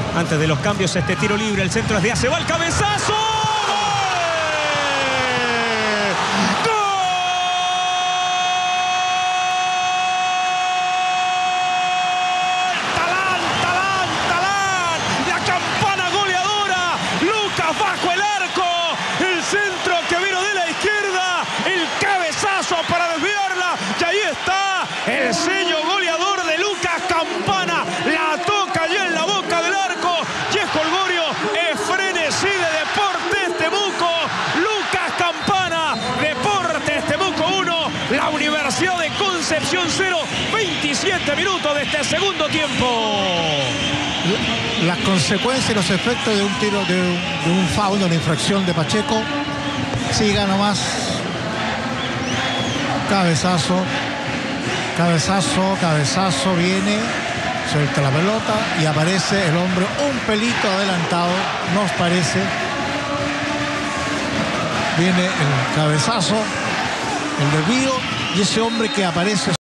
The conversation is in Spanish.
Antes de los cambios, este tiro libre, el centro es de Ace, va el cabezazo. Bajo el arco, el centro que vino de la izquierda, el cabezazo para desviarla, y ahí está el sello goleador de Lucas Campana, la toca ya en la boca del arco, y es Colgorio, es frenesí de Deportes Temuco, Lucas Campana, Deportes Temuco 1, la Universidad de Concepción 0, 27 minutos de este segundo tiempo. Las consecuencias y los efectos de un tiro, de un foul, de una infracción de Pacheco. Siga nomás. Cabezazo. Cabezazo, cabezazo, viene. Suelta la pelota y aparece el hombre un pelito adelantado, nos parece. Viene el cabezazo, el desvío y ese hombre que aparece